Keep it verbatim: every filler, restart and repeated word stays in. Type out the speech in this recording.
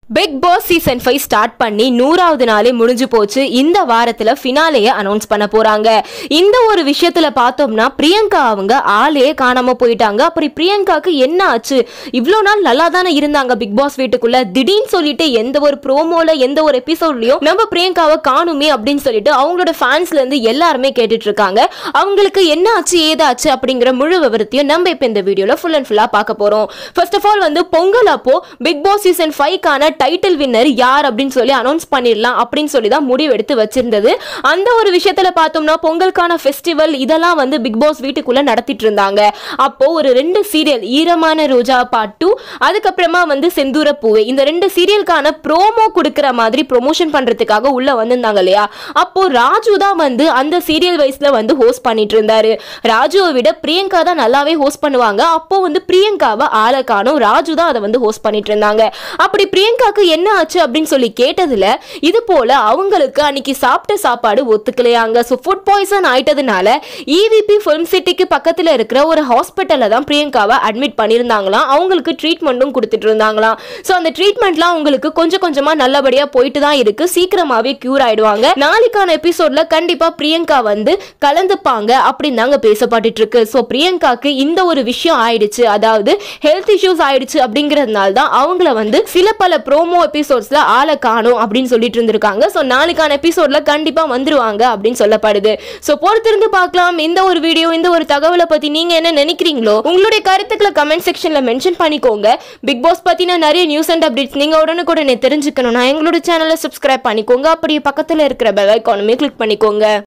Big boss season five start பண்ணி நூறாவது நாளே முடிஞ்சு போச்சு. இந்த வாரத்துல ஃபினாலேயே அனௌன்ஸ் பண்ண போறாங்க. இந்த ஒரு விஷயத்துல பார்த்தோம்னா பிரியங்கா அவங்க ஆளையே காணாம போயிட்டாங்க. அப்படி பிரியங்காக்கு என்ன ஆச்சு? இவ்வளோ நாள் நல்லா தானே இருந்தாங்க பிக் பாஸ் வீட்டுக்குள்ள. திடீர்னு சொல்லிட்டு எந்த ஒரு ப்ரோமோல எந்த ஒரு எபிசோட்லயும் நம்ம பிரியங்காவை காணுமே அப்படின்னு சொல்லிட்டு அவங்களோட ஃபேன்ஸ்ல இருந்து எல்லாருமே கேட்டுட்டு இருக்காங்க. அவங்களுக்கு என்ன ஆச்சு ஏதாச்சு அப்படிங்கிற முழு விவரத்தையும் நம்ம இப்ப இந்த வீடியோல ஃபுல் அண்ட் ஃபுல்லா பார்க்க போறோம். ஃபர்ஸ்ட் ஆஃப் ஆல் வந்து பொங்கல் அப்போ பிக் பாஸ் சீசன் ஃபைவ் கான டைட்டில் வின்னர் யார் அப்படின்னு சொல்லி அனௌன்ஸ் பண்ணிடலாம் அப்படின்னு சொல்லி தான் முடிவு எடுத்து வச்சிருந்தது. அந்த ஒரு விஷயத்துல பார்த்தோம்னா பொங்கலுக்கான ஃபெஸ்டிவல் இதெல்லாம் வந்து பிக் பாஸ் வீட்டுக்குள்ள நடத்திட்டு இருந்தாங்க. அப்போ ஒரு ரெண்டு சீரியல் ஈரமான ரோஜா பார்ட் டூ, அதுக்கப்புறமா வந்து செந்தூர பூவே, இந்த ரெண்டு சீரியலுக்கான ப்ரோமோ கொடுக்கிற மாதிரி ப்ரொமோஷன் பண்றதுக்காக உள்ள வந்திருந்தாங்க இல்லையா. அப்போ ராஜு தான் வந்து அந்த சீரியல் வைஸ்ல வந்து ஹோஸ்ட் பண்ணிட்டு இருந்தாரு. ராஜுவை விட பிரியங்கா தான் நல்லாவே ஹோஸ்ட் பண்ணுவாங்க. அப்போ வந்து பிரியங்காவை ஆளை காணும், ராஜு தான் அதை வந்து ஹோஸ்ட் பண்ணிட்டு இருந்தாங்க. அப்படி பிரியங்காக்கு என்ன ஆச்சு அப்படின்னு சொல்லி கேட்டதுல இது போல அவங்களுக்கு அன்னைக்கு சாப்பிட்ட சாப்பாடு ஒத்துக்கலையாங்க. சோ ஃபுட் பாய்சன் ஆயிட்டதுனால ஈவிபி ஃபிலிம் சிட்டிக்கு பக்கத்துல இருக்கிற ஒரு ஹாஸ்பிட்டல்ல தான் பிரியங்காவை அட்மிட் பண்ணிருந்தாங்களாம். அவங்களுக்கு ட்ரீட்மெண்ட்டும் கொடுத்துட்டு இருந்தாங்களாம். சோ அந்த ட்ரீட்மெண்ட்லாம் அவங்களுக்கு கொஞ்சம் கொஞ்சமா நல்லபடியா போயிட்டு தான் இருக்கு. சீக்கிரமாவே கியூர் ஆயிடுவாங்க. நாளைக்கான எபிசோட்ல கண்டிப்பா பிரியங்கா வந்து கலந்துப்பாங்க அப்படின்னு தாங்க பேசப்பட்டு இருக்கு. சோ பிரியங்காக்கு இந்த ஒரு விஷயம் ஆயிடுச்சு, அதாவது ஹெல்த் இஷ்யூஸ் ஆயிடுச்சு அப்படிங்கறதுனால தான் அவங்கள வந்து சில பல ப்ரோமோ எபிசோட்ஸ்ல ஆளை காணும் அப்படின்னு சொல்லிட்டு இருந்திருக்காங்க. சோ நாளைக்கான எபிசோட்ல கண்டிப்பா வந்துருவாங்க அப்படின்னு சொல்லப்படுது. சோ பொறுத்திருந்து பார்க்கலாம். இந்த ஒரு வீடியோ இந்த ஒரு தகவலை பத்தி நீங்க என்ன நினைக்கிறீங்களோ உங்களுடைய கருத்துக்களை கமெண்ட் செக்ஷன்ல மென்ஷன் பண்ணிக்கோங்க. பிக் பாஸ் பத்தின நிறைய நியூஸ் அண்ட் அப்டேட்ஸ் நீங்க உடனுக்குடனே தெரிஞ்சுக்கணும்னா எங்களோட சேனலை சப்ஸ்கிரைப் பண்ணிக்கோங்க. அப்படியே பக்கத்துல இருக்கிற பெல் ஐகானுமே கிளிக் பண்ணிக்கோங்க.